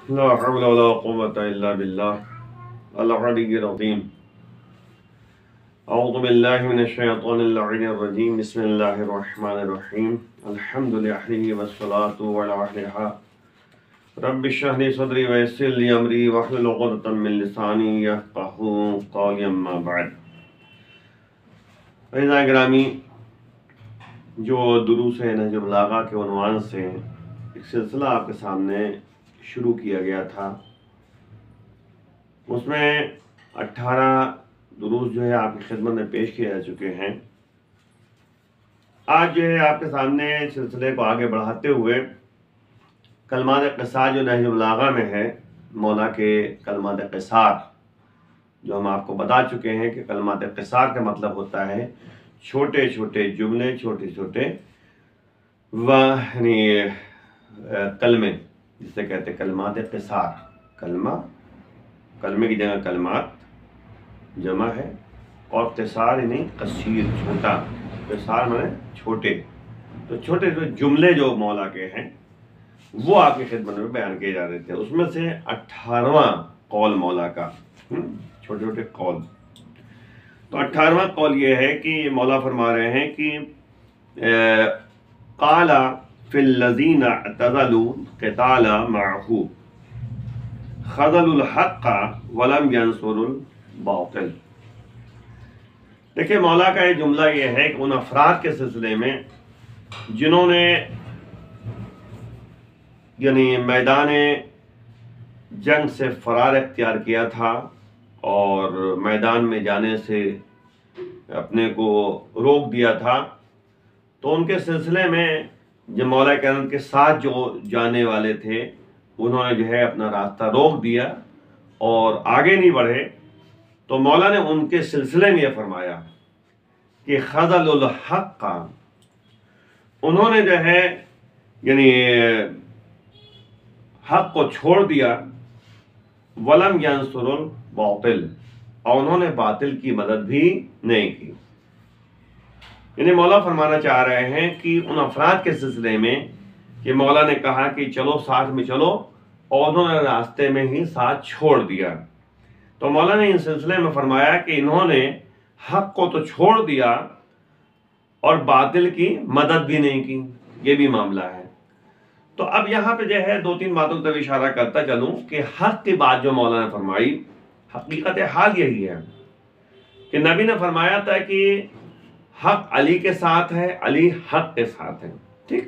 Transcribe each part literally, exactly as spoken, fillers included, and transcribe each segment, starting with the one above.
لا حول ولا قوة إلا بالله العلي العظيم أعوذ بالله من الشيطان اللعين الرجيم بسم الله الرحمن الرحيم الحمد لله والصلاة على أهلها رب اشرح لي صدري ويسر لي أمري واحلل عقدة من لساني يفقهوا قولي أما بعد. عزیزان گرامی، جو دروس نہج بلاغہ کے عنوان سے ایک سلسلہ آپ کے سامنے شروع کیا گیا تھا، اس میں اٹھارہ دروس جو ہے آپ کی خدمت میں پیش کیے جا چکے ہیں. آج جو ہے آپ کے سامنے سلسلے کو آگے بڑھاتے ہوئے کلمات قصار جو نہج بلاغہ میں ہے، مولا کے کلمات قصار، جو ہم آپ کو بتا چکے ہیں کہ کلمات قصار کا مطلب ہوتا ہے چھوٹے چھوٹے جملے، چھوٹے چھوٹے یعنی کلمے، جسے کہتے ہیں کلمات قصار. کلمہ، کلمے کی جگہ کلمات جمع ہے، اور قصار یعنی قصیر، چھوٹا. قصار مانے چھوٹے. تو چھوٹے چھوٹے جملے جو مولا کے ہیں وہ آپ کی خدمت میں بیان کیے جا رہے تھے. اس میں سے اٹھارہواں قول مولا کا، چھوٹے چھوٹے قول. تو اٹھارہواں قول یہ ہے کہ مولا فرما رہے ہیں کہ قال فی الذین اعتزلوا قتال معه خذلوا الحق ولم ينصروا الباطل. دیکھیں مولا کا یہ جملہ یہ ہے کہ ان افراد کے سلسلے میں جنہوں نے یعنی میدان جنگ سے فرار اختیار کیا تھا اور میدان میں جانے سے اپنے کو روک دیا تھا، تو ان کے سلسلے میں جو مولا کریم کے ساتھ جو جانے والے تھے انہوں نے جو ہے اپنا راستہ روک دیا اور آگے نہیں بڑھے. تو مولا نے ان کے سلسلے میں یہ فرمایا کہ خذل الحق، انہوں نے جو ہے یعنی حق کو چھوڑ دیا، ولم ینصر الباطل، اور انہوں نے باطل کی مدد بھی نہیں کی. یعنی مولا فرمانا چاہ رہے ہیں کہ ان افراد کے سلسلے میں کہ مولا نے کہا کہ چلو ساتھ میں چلو، اور انہوں نے راستے میں ہی ساتھ چھوڑ دیا. تو مولا نے اس سلسلے میں فرمایا کہ انہوں نے حق کو تو چھوڑ دیا اور باطل کی مدد بھی نہیں کی. یہ بھی معاملہ ہے. تو اب یہاں پہ جو ہے دو تین باتوں پر اشارہ کرتا چلوں کہ حق کی بات جو مولا نے فرمائی، حقیقت حال یہی ہے کہ نبی نے فرمایا تھا کہ حق علی کے ساتھ ہے، علی حق کے ساتھ ہے. ٹھیک،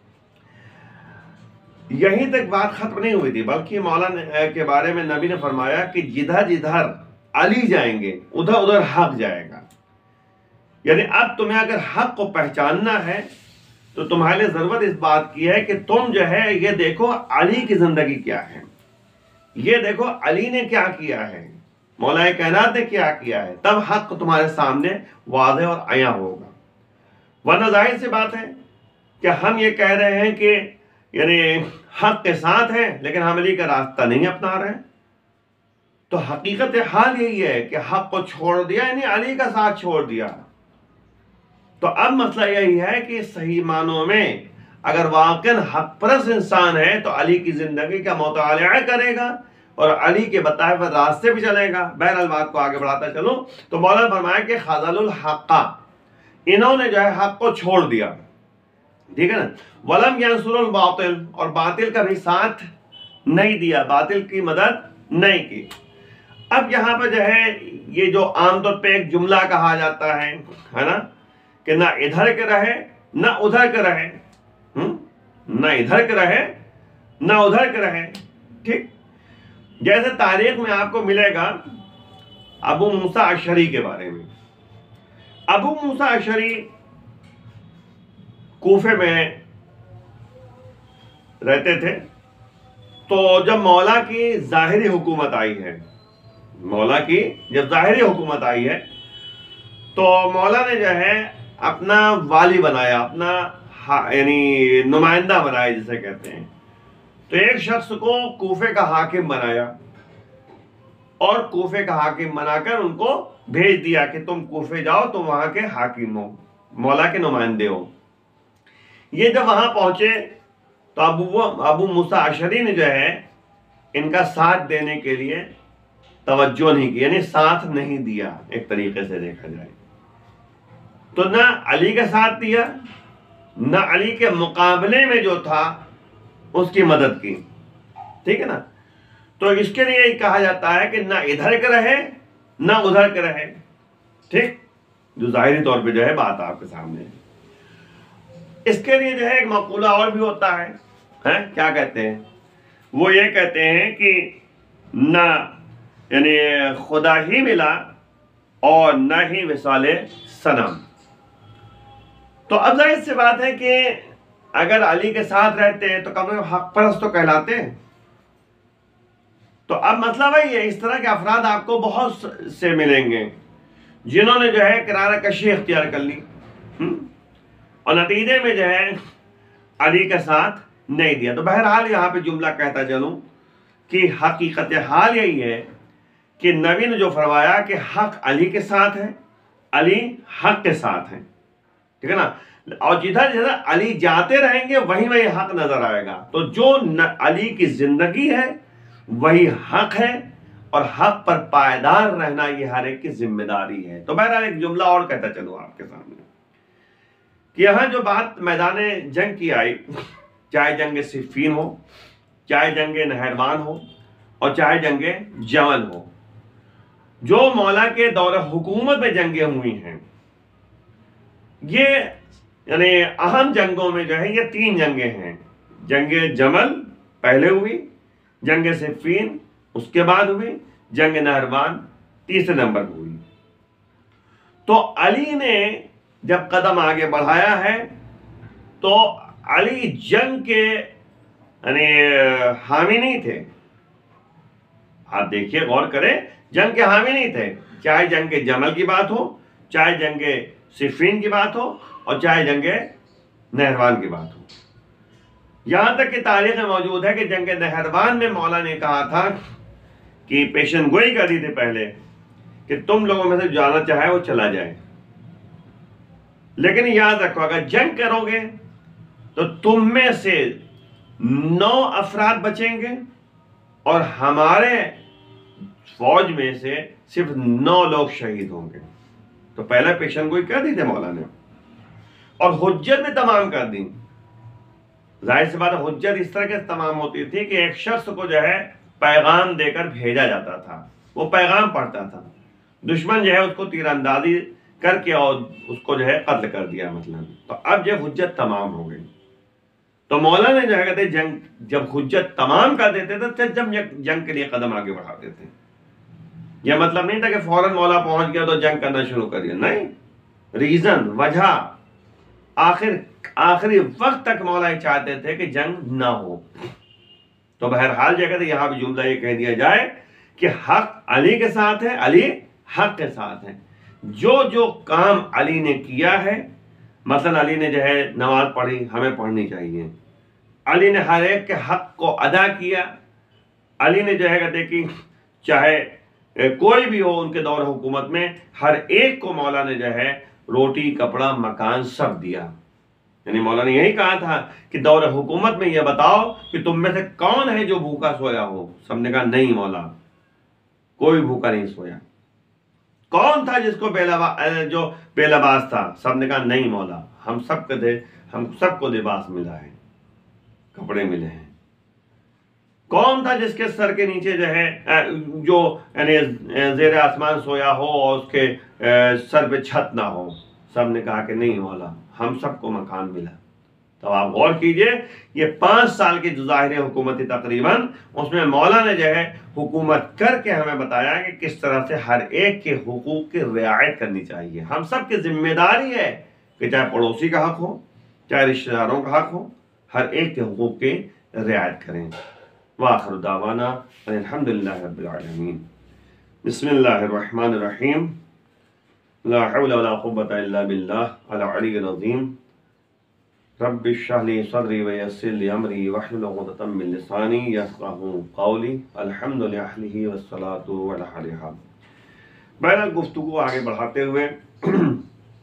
یہیں تک بات ختم نہیں ہوئی تھی، بلکہ مولا نے کے بارے میں نبی نے فرمایا کہ جدھر جدھر علی جائیں گے ادھر ادھر حق جائے گا. یعنی اب تمہیں اگر حق کو پہچاننا ہے تو تمہارے لیے ضرورت اس بات کی ہے کہ تم جو ہے یہ دیکھو علی کی زندگی کیا ہے، یہ دیکھو علی نے کیا کیا ہے، مولا کائنات نے کیا کیا ہے، تب حق تمہارے سامنے واضح اور عیاں ہوگا. ورنہ ظاہر سی بات ہے کہ ہم یہ کہہ رہے ہیں کہ یعنی حق کے ساتھ ہیں لیکن ہم علی کا راستہ نہیں اپنا رہے ہیں. تو حقیقت حال یہی ہے کہ حق کو چھوڑ دیا، یعنی علی کا ساتھ چھوڑ دیا. تو اب مسئلہ یہی ہے کہ صحیح معنوں میں اگر واقعاً حق پرست انسان ہے تو علی کی زندگی کا مطالعہ کرے گا اور علی کے بتائے ہوئے راستے پہ چلے گا. بہرحال بات کو آگے بڑھاتا چلوں تو مولا نے فرمایا کہ خذل الحق، انہوں نے جو ہے حق کو چھوڑ دیا. ٹھیک ہے نا. ولم ینصر الباطل، اور باطل کا بھی ساتھ نہیں دیا، باطل کی مدد نہیں کی. اب یہاں پہ جو ہے یہ جو عام طور پہ ایک جملہ کہا جاتا ہے ہے نا کہ نہ ادھر کے رہے نہ ادھر کے رہے، نہ ادھر کے رہے نہ ادھر کے رہے. ٹھیک، جیسے تاریخ میں آپ کو ملے گا ابو موسیٰ اشعری کے بارے میں. ابو موسیٰ اشعری کوفے میں رہتے تھے. تو جب مولا کی ظاہری حکومت آئی ہے، مولا کی جب ظاہری حکومت آئی ہے تو مولا نے جو ہے اپنا والی بنایا، اپنا یعنی نمائندہ بنایا جسے کہتے ہیں. تو ایک شخص کو کوفے کا حاکم بنایا اور کوفے کا حاکم بنا کر ان کو بھیج دیا کہ تم کوفے جاؤ، تم وہاں کے حاکم ہو، مولا کے نمائندے ہو. یہ جب وہاں پہنچے تو ابو ابو موسیٰ اشعری نے جو ہے ان کا ساتھ دینے کے لیے توجہ نہیں کی، یعنی ساتھ نہیں دیا ایک طریقے سے دیکھا جائے تو، نہ علی کا ساتھ دیا، نہ علی کے مقابلے میں جو تھا اس کی مدد کی، ٹھیک ہے نا؟ تو اس کے لیے کہا جاتا ہے کہ نہ ادھر کے رہے نہ ادھر کے رہے، ٹھیک، جو ظاہری طور پہ جو ہے بات آپ کے سامنے ہے۔ اس کے لیے جو ہے ایک مقولہ اور بھی ہوتا ہے، کیا کہتے ہیں وہ یہ کہتے ہیں کہ نہ یعنی خدا ہی ملا اور نہ ہی مثال صنم۔ تو اب ظاہر سی بات ہے کہ اگر علی کے ساتھ رہتے ہیں تو کم از کم حق پرست تو کہلاتے ہیں۔ تو اب مطلب ہے یہ اس طرح کے افراد آپ کو بہت سے ملیں گے جنہوں نے جو ہے کنارہ کشی اختیار کر لی اور نتیجے میں جو ہے علی کا ساتھ نہیں دیا۔ تو بہرحال یہاں پہ جملہ کہتا چلوں کہ حقیقت حال یہی ہے کہ نبی نے جو فرمایا کہ حق علی کے ساتھ ہے، علی حق کے ساتھ ہے، ٹھیک ہے نا؟ اور جدھر جدھر علی جاتے رہیں گے وہیں وہی حق نظر آئے گا۔ تو جو علی کی زندگی ہے وہی حق ہے، اور حق پر پائیدار رہنا یہ ہر ایک کی ذمہ داری ہے۔ تو بہرحال ایک جملہ اور کہتا چلوں آپ کے سامنے کہ یہاں جو بات میدان جنگ کی آئی، چاہے جنگ صفین ہو، چاہے جنگ نہروان ہو، اور چاہے جنگ جمل ہو، جو مولا کے دور حکومت میں جنگیں ہوئی ہیں، یہ یعنی اہم جنگوں میں جو ہے یہ تین جنگیں ہیں۔ جنگ جمل پہلے ہوئی، جنگ صفین اس کے بعد ہوئی، جنگ نہروان تیسرے نمبر پر ہوئی۔ تو علی نے جب قدم آگے بڑھایا ہے تو علی جنگ کے یعنی حامی نہیں تھے۔ آپ دیکھیے، غور کریں، جنگ کے حامی نہیں تھے، چاہے جنگ جمل کی بات ہو، چاہے جنگ صفین کی بات ہو، اور چاہے جنگ نہروان کی بات ہو۔ یہاں تک کہ تاریخ میں موجود ہے کہ جنگ نہروان میں مولا نے کہا تھا کہ پیشن گوئی کر دی تھی پہلے کہ تم لوگوں میں سے جانا چاہے وہ چلا جائے، لیکن یاد رکھو اگر جنگ کرو گے تو تم میں سے نو افراد بچیں گے اور ہمارے فوج میں سے صرف نو لوگ شہید ہوں گے۔ تو پہلا پیشن گوئی کر دی تھی مولا نے، اور حجت بھی تمام کر دی۔ ظاہر سی بات ہے، حجت اس طرح کے تمام ہوتی تھی کہ ایک شخص کو جو ہے پیغام دے کر بھیجا جاتا تھا، وہ پیغام پڑھتا تھا، دشمن جو ہے اس کو تیر اندازی کر کے اور اس کو جو ہے قتل کر دیا مثلا۔ تو اب جب حجت تمام ہو گئی تو مولا نے جو ہے کہتے جنگ جب حجت تمام کر دیتے تھے جب جنگ کے لیے قدم آگے بڑھاتے تھے۔ یہ مطلب نہیں تھا کہ فوراً مولا پہنچ گیا تو جنگ کرنا شروع کر دیا، نہیں، ریزن، وجہ، آخر آخری وقت تک مولا یہ چاہتے تھے کہ جنگ نہ ہو۔ تو بہرحال جو کہتے یہاں بھی جملہ یہ کہہ دیا جائے کہ حق علی کے ساتھ ہے، علی حق کے ساتھ ہے۔ جو جو کام علی نے کیا ہے، مثلا علی نے جو ہے نماز پڑھی، ہمیں پڑھنی چاہیے، علی نے ہر ایک کے حق کو ادا کیا، علی نے جو ہے کہتے کہ چاہے کوئی بھی ہو ان کے دور حکومت میں ہر ایک کو مولا نے جو ہے روٹی، کپڑا، مکان سب دیا۔ یعنی مولا نے یہی کہا تھا کہ دور حکومت میں یہ بتاؤ کہ تم میں سے کون ہے جو بھوکا سویا ہو؟ سب نے کہا نہیں مولا، کوئی بھوکا نہیں سویا۔ کون تھا جس کو بے لباس جو بے لباس تھا؟ سب نے کہا نہیں مولا، ہم سب کو دے ہم سب کو لباس ملا ہے، کپڑے ملے ہیں۔ کون تھا جس کے سر کے نیچے جو ہے جو یعنی زیر آسمان سویا ہو اور اس کے سر پہ چھت نہ ہو؟ سب نے کہا کہ نہیں مولا، ہم سب کو مکان ملا۔ تو آپ غور کیجئے، یہ پانچ سال کی جو ظاہری حکومت تھی تقریباً، اس میں مولا نے جو ہے حکومت کر کے ہمیں بتایا کہ کس طرح سے ہر ایک کے حقوق کی رعایت کرنی چاہیے۔ ہم سب کی ذمہ داری ہے کہ چاہے پڑوسی کا حق ہو، چاہے رشتہ داروں کا حق ہو، ہر ایک کے حقوق کی رعایت کریں۔ وآخر دعوانا الحمدللہ رب العالمین۔ بسم اللہ الرحمن الرحیم۔ لا حول ولا قوة الا باللہ العلی العظیم۔ رب اشرح لی صدری ویسر لی امری واحلل عقدۃ من لسانی یفقہوا قولی۔ الحمد للہ والصلاۃ علیہ۔ بہرحال گفتگو آگے بڑھاتے ہوئے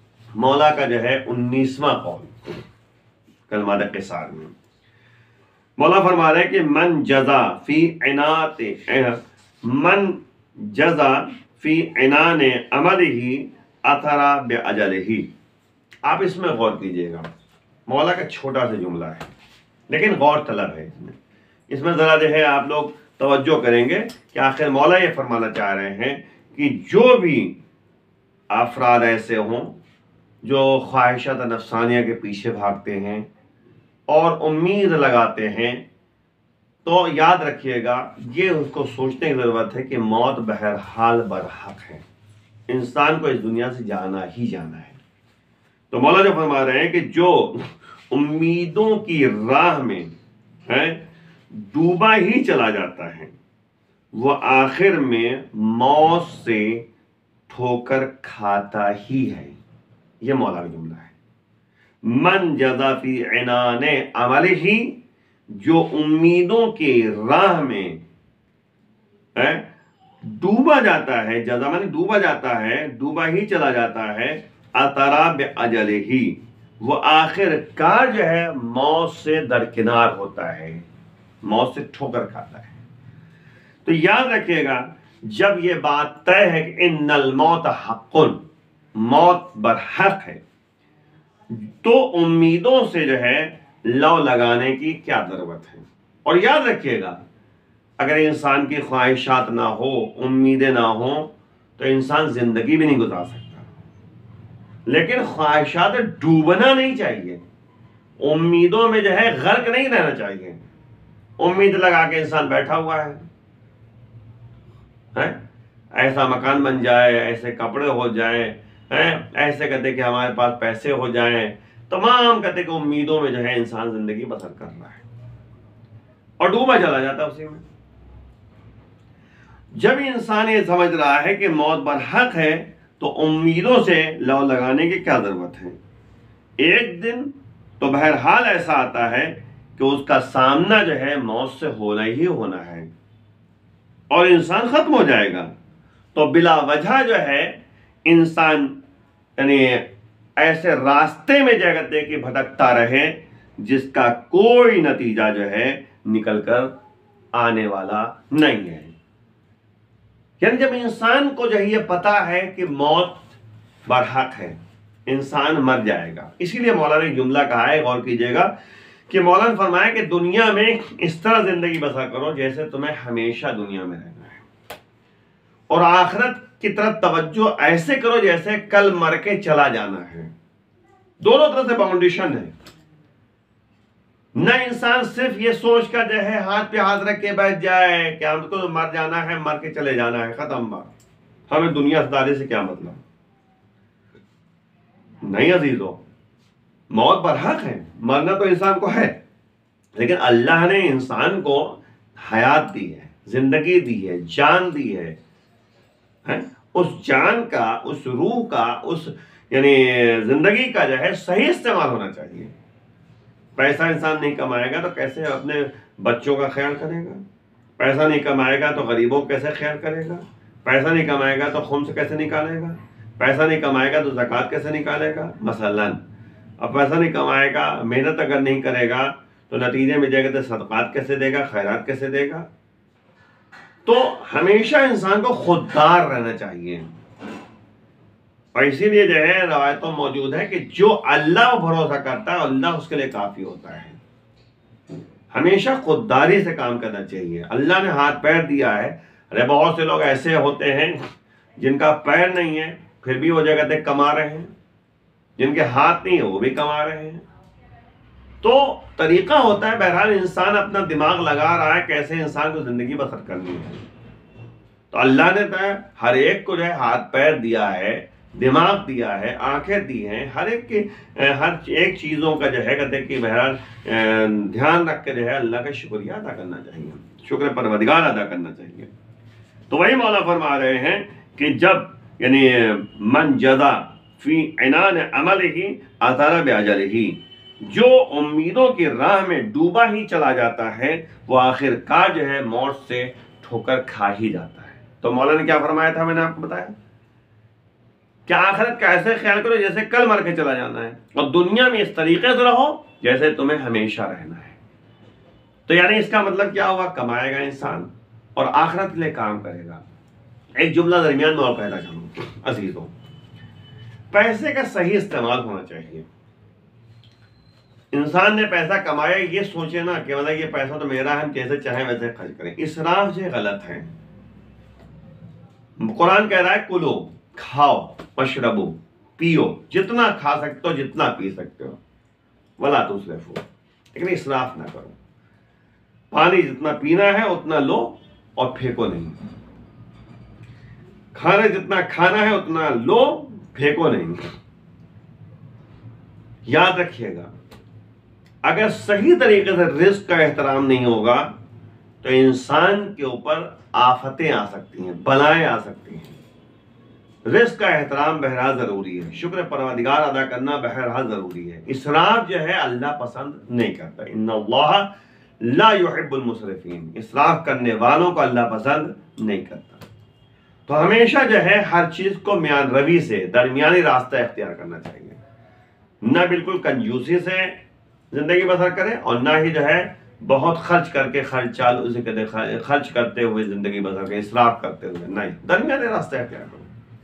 مولا کا جو ہے انیسواں قول کلمات قصار میں، مولا فرما رہے ہیں کہ من جزا فی عنات من جزا فی عنان عملہ اثرا باجلہ. آپ اس میں غور کیجئے گا، مولا کا چھوٹا سا جملہ ہے لیکن غور طلب ہے. اس میں اس میں ذرا جو ہے آپ لوگ توجہ کریں گے کہ آخر مولا یہ فرمانا چاہ رہے ہیں کہ جو بھی افراد ایسے ہوں جو خواہشات نفسانیہ کے پیچھے بھاگتے ہیں اور امید لگاتے ہیں، تو یاد رکھیے گا یہ اس کو سوچنے کی ضرورت ہے کہ موت بہرحال برحق ہے، انسان کو اس دنیا سے جانا ہی جانا ہے. تو مولا جو فرما رہے ہیں کہ جو امیدوں کی راہ میں ہے ڈوبا ہی چلا جاتا ہے وہ آخر میں موت سے ٹھوکر کھاتا ہی ہے. یہ مولا کا جملہ ہے. من جزا فی عنان عملہ، جو امیدوں کی راہ میں ڈوبا جاتا ہے، جزا معنی ڈوبا جاتا ہے، ڈوبا ہی چلا جاتا ہے، اثرا باجلہ، وہ آخر کار جو ہے موت سے درکنار ہوتا ہے، موت سے ٹھوکر کھاتا ہے. تو یاد رکھیے گا جب یہ بات طے ہے کہ ان الموت حق، موت برحق ہے، تو امیدوں سے جو ہے لو لگانے کی کیا ضرورت ہے. اور یاد رکھیے گا اگر انسان کی خواہشات نہ ہو، امیدیں نہ ہوں، تو انسان زندگی بھی نہیں گزار سکتا. لیکن خواہشات ڈوبنا نہیں چاہیے، امیدوں میں جو ہے غرق نہیں رہنا چاہیے. امید لگا کے انسان بیٹھا ہوا ہے، ایسا مکان بن جائے، ایسے کپڑے ہو جائیں، ایسے کہتے کہ ہمارے پاس پیسے ہو جائیں، تمام کہتے کہ امیدوں میں جو ہے انسان زندگی بسر کر رہا ہے اور ڈوبا چلا جاتا ہے اسی میں. جب انسان یہ سمجھ رہا ہے کہ موت برحق ہے تو امیدوں سے لو لگانے کی کیا ضرورت ہے. ایک دن تو بہرحال ایسا آتا ہے کہ اس کا سامنا جو ہے موت سے ہونا ہی ہونا ہے اور انسان ختم ہو جائے گا. تو بلا وجہ جو ہے انسان یعنی ایسے راستے میں جگہ کہ بھٹکتا رہے جس کا کوئی نتیجہ جو ہے نکل کر آنے والا نہیں ہے. یعنی جب انسان کو جو یہ پتا ہے کہ موت برحق ہے، انسان مر جائے گا. اسی لیے مولانا نے جملہ کہا ہے، غور کیجئے گا کہ مولانا نے فرمایا کہ دنیا میں اس طرح زندگی بسر کرو جیسے تمہیں ہمیشہ دنیا میں رہنا ہے، اور آخرت کی طرف توجہ ایسے کرو جیسے کل مر کے چلا جانا ہے. دونوں طرح سے باؤنڈیشن ہے. نہ انسان صرف یہ سوچ کر جو ہے ہاتھ پہ ہاتھ رکھ کے بیٹھ جائے کہ ہم کو مر جانا ہے، مر کے چلے جانا ہے، ختم بات، ہمیں دنیا داری سے کیا مطلب. نہیں عزیزو، موت برحق ہے، مرنا تو انسان کو ہے، لیکن اللہ نے انسان کو حیات دی ہے، زندگی دی ہے، جان دی ہے. اس جان کا، اس روح کا، اس یعنی زندگی کا جو ہے صحیح استعمال ہونا چاہیے. پیسہ انسان نہیں کمائے گا تو کیسے اپنے بچوں کا خیال کرے گا؟ پیسہ نہیں کمائے گا تو غریبوں کا کیسے خیال کرے گا؟ پیسہ نہیں کمائے گا تو خمس کیسے نکالے گا؟ پیسہ نہیں کمائے گا تو زکوٰۃ کیسے نکالے گا مثلاً؟ اب پیسہ نہیں کمائے گا، محنت اگر نہیں کرے گا تو نتیجے میں جائے گا تو صدقات کیسے دے گا، خیرات کیسے دے گا؟ تو ہمیشہ انسان کو خوددار رہنا چاہیے. اور اسی لیے جو ہے روایتوں موجود ہے کہ جو اللہ پر بھروسہ کرتا ہے اللہ اس کے لیے کافی ہوتا ہے. ہمیشہ خودداری سے کام کرنا چاہیے. اللہ نے ہاتھ پیر دیا ہے. ارے بہت سے لوگ ایسے ہوتے ہیں جن کا پیر نہیں ہے پھر بھی وہ جگہ تک کما رہے ہیں، جن کے ہاتھ نہیں ہے وہ بھی کما رہے ہیں. تو طریقہ ہوتا ہے، بہرحال انسان اپنا دماغ لگا رہا ہے کیسے انسان کو زندگی بسر کرنی ہے. تو اللہ نے تو ہر ایک کو جو ہے ہاتھ پیر دیا ہے، دماغ دیا ہے، آنکھیں دی ہیں، ہر ایک کی ہر ایک چیزوں کا جو ہے کہتے کہ بہرحال دھیان رکھ کے جو ہے اللہ کا شکریہ ادا کرنا چاہیے، شکر پروردگار ادا کرنا چاہیے. تو وہی مولا فرما رہے ہیں کہ جب یعنی من جزا فی عنان عملہ اثر باجلہ، جو امیدوں کی راہ میں ڈوبا ہی چلا جاتا ہے وہ آخر کار جو ہے موت سے ٹھوکر کھا ہی جاتا ہے. تو مولا نے کیا فرمایا تھا، میں نے آپ کو بتایا کہ آخرت کا ایسے خیال کرو جیسے کل مر کے چلا جانا ہے، اور دنیا میں اس طریقے سے رہو جیسے تمہیں ہمیشہ رہنا ہے. تو یعنی اس کا مطلب کیا ہوا؟ کمائے گا انسان اور آخرت کے لیے کام کرے گا۔ ایک جملہ درمیان میں اور کہنا چاہوں گا عزیزوں، پیسے کا صحیح استعمال ہونا چاہیے۔ انسان نے پیسہ کمایا، یہ سوچے نا کہ مطلب یہ پیسہ تو میرا ہے، ہم جیسے چاہیں ویسے خرچ کریں۔ اسراف جو غلط ہے۔ قرآن کہہ رہا ہے کلو، کھاؤ، مشربو، پیو، جتنا کھا سکتے ہو جتنا پی سکتے ہو، ولا تسرفو، لیکن اسراف نہ کرو۔ پانی جتنا پینا ہے اتنا لو اور پھینکو نہیں، کھانا جتنا کھانا ہے اتنا لو، پھینکو نہیں۔ یاد رکھیے گا، اگر صحیح طریقے سے رزق کا احترام نہیں ہوگا تو انسان کے اوپر آفتیں آ سکتی ہیں، بلائیں آ سکتی ہیں۔ رزق کا احترام بہرحال ضروری ہے، شکر پروردگار ادا کرنا بہرحال ضروری ہے۔ اسراف جو ہے اللہ پسند نہیں کرتا، ان اللہ لا يحب المسرفین، اسراف کرنے والوں کو اللہ پسند نہیں کرتا۔ تو ہمیشہ جو ہے ہر چیز کو میان روی سے، درمیانی راستہ اختیار کرنا چاہیے، نہ بالکل کنجوسی سے زندگی بسر کرے اور نہ ہی جو ہے بہت خرچ کر کے خرچال اسے کہتے خرچ کرتے ہوئے زندگی بسر کرے، اسراف کرتے ہوئے نہیں، درمیانی راستہ اختیار کرو۔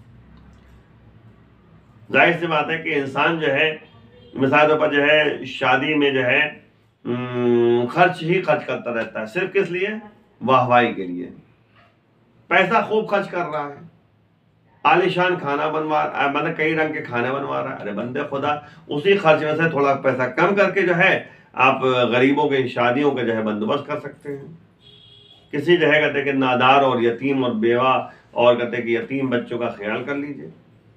ظاہر سی بات ہے کہ انسان جو ہے مثال طور پر جو ہے شادی میں جو ہے خرچ ہی خرچ کرتا رہتا ہے، صرف کس لیے؟ واہ واہی کے لیے۔ پیسہ خوب خرچ کر رہا ہے، عالیشان کھانا بنوا مطلب کئی رنگ کے کھانے بنوا رہا ہے، ارے بندے خدا اسی خرچ میں سے تھوڑا پیسہ کم کر کے جو ہے آپ غریبوں کے شادیوں کے جو ہے بندوبست کر سکتے ہیں۔ کسی جو ہے کہتے کہ نادار اور یتیم اور بیوہ اور کہتے کہ یتیم بچوں کا خیال کر لیجئے۔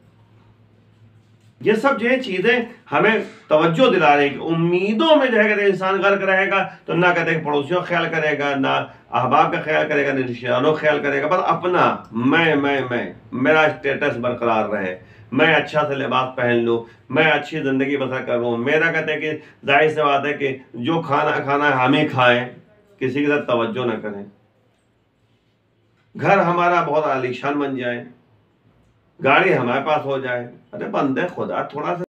یہ سب جو ہے چیزیں ہمیں توجہ دلا رہی ہیں کہ امیدوں میں جو ہے کہتے انسان غرق رہے گا تو نہ کہتے کہ پڑوسیوں کا خیال کرے گا، نہ احباب کا خیال کرے گا، نہ رشتہ داروں کا خیال کرے گا، بس اپنا میں میں میں میرا اسٹیٹس برقرار رہے، میں اچھا سے لباس پہن لوں، میں اچھی زندگی بسر کروں، میرا کہتے ہیں کہ ظاہر سی بات ہے کہ جو کھانا کھانا ہے ہم ہی کھائیں، کسی کی طرف توجہ نہ کریں، گھر ہمارا بہت عالیشان بن جائے، گاڑی ہمارے پاس ہو جائے، ارے بندے خدا تھوڑا سا